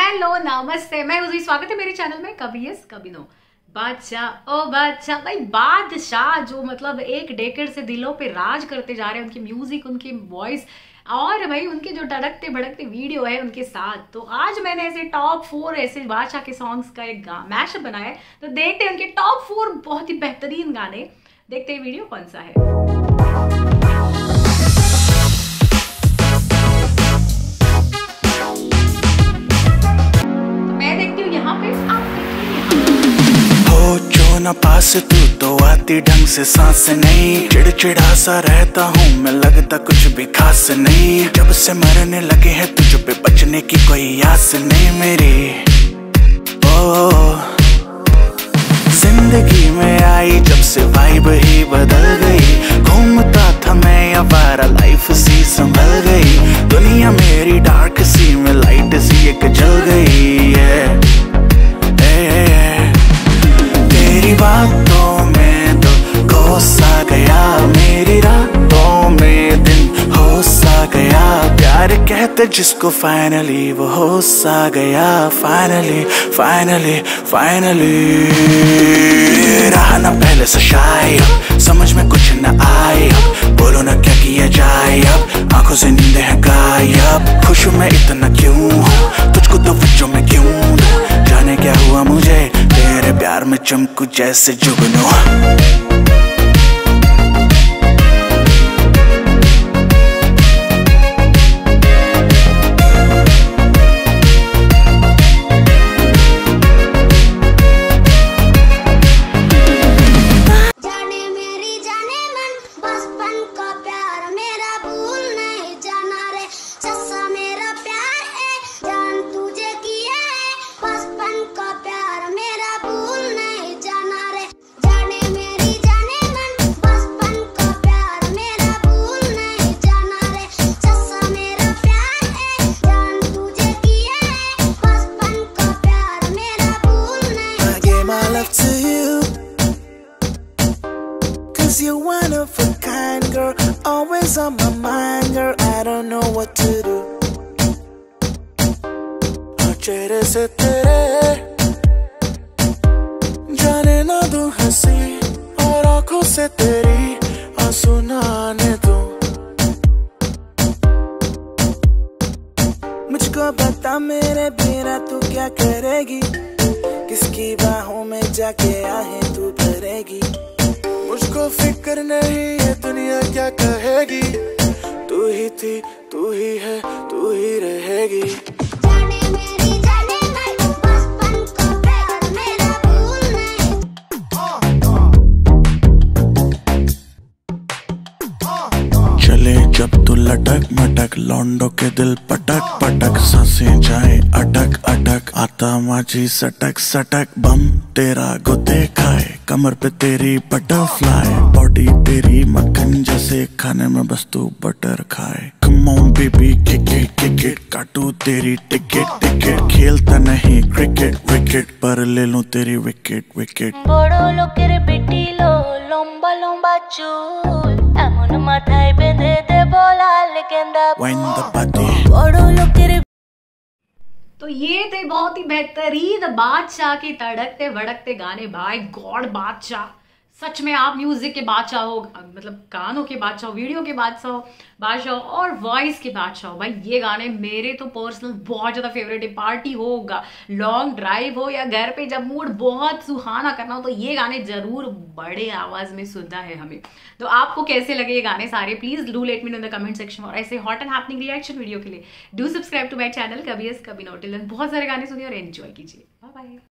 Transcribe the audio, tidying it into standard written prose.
Hello नमस्ते, मैं उसी स्वागत है मेरे चैनल में कभी यस कभी नो। बादशाह ओ बादशाह भाई, बादशाह जो मतलब एक डेकेड से दिलों पे राज करते जा रहे हैं, उनकी म्यूजिक, उनकी वॉइस और भाई उनके जो धड़कते भड़कते वीडियो है उनके साथ। तो आज मैंने ऐसे टॉप 4 ऐसे बादशाह के सॉन्ग्स का एक मैशअप बनाया है। तो देखते हैं उनके टॉप 4 बहुत ही बेहतरीन गाने। देखते हैं वीडियो कौन सा है। ना पास तू तो आती ढंग से सांस नहीं, चिड़चिड़ा सा रहता हूँ मैं, लगता कुछ भी खास नहीं। जब से मरने लगे हैं तुझ पे बचने की कोई आस नहीं मेरी। ओ जिंदगी में आई जब से वाइब ही बदल गई, घूमता था मैं आवारा लाइफ सी संभल गई। दुनिया मेरी डार्क सी में लाइट सी एक जल गई है। तेरी बातों में तो खो सा गया, मेरी रातों में दिन हो सा गया। प्यार कहते जिसको फाइनली वो हो सा गया। फाइनली फाइनली फाइनली रहा ना पहले से शायद, समझ में कुछ न आए अब, बोलो ना क्या किया जाए अब, आंखों से नींदें हैं गायब। खुश मैं इतना क्यों हूँ, तुझको तो बच्चों में क्यों दूं, जाने क्या हुआ मुझे तेरे प्यार में चमकू जैसे जुगनू। You're one of a kind girl, always on my mind girl, I don't know what to do। और चेहरे से तेरे जाने ना दूं हंसी, और आंखों से तेरी आंसू ना आने दूं। मुझको बता मेरे बिना तू क्या करेगी, किसकी बाहों में जाके आहें तू भरेगी। मुझको फिक्र नहीं है दुनिया क्या कहेगी, तू ही थी तू ही है तू ही रहेगी। चले जब तू लटक मटक, लौंडो के दिल पटक पटक, सांसें जाए अटक अटक, आता माझी सटक सटक। बम तेरा गुते खाए, कमर पे तेरी बटरफ्लाई, बॉडी तेरी मक्खन जैसे, खाने में बस तू बटर खाए। Come on baby kick it, काटू तेरी टिकट टिकट, खेलता नहीं क्रिकेट विकेट, पर ले लूं तेरी विकेट विकेट। बड़ो लोकेर बेटी लो लंबा लंबा चूल, एमन माथाय बेंधे दे बोलाल गेंदा फूल। बड़ो लोकेर। तो ये थे बहुत ही बेहतरीन बादशाह के तड़कते भड़कते गाने। बाय गॉड बादशाह, सच में आप म्यूजिक के बादशाह हो, मतलब गानों के बादशाह हो, वीडियो के बादशाह और वॉइस के बादशाह हो। भाई ये गाने मेरे तो पर्सनल बहुत ज़्यादा फेवरेट है। पार्टी होगा, लॉन्ग ड्राइव हो या घर पे जब मूड बहुत सुहाना करना हो, तो ये गाने जरूर बड़े आवाज़ में सुनना है हमें। तो आपको कैसे लगे ये गाने सारे, please do let me know in the comment section. और ऐसे hot and happening reaction video के लिए do subscribe to my channel कभी यस कभी नो। टिल देन बहुत सारे गाने सुनिए और एंजॉय कीजिए। Bye bye.